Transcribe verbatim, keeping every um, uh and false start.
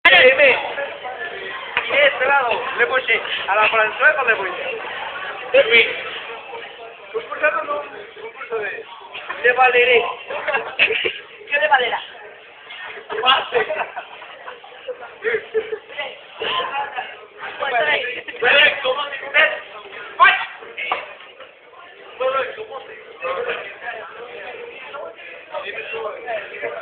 M. I este lado, le posé a la francesa le posé. Oui. Concurso no, concurso de... De Valeré. ¿Qué de madera? Base. Correcto, ¿cómo te comes? ¡Ay! Correcto, ¿cómo te comes?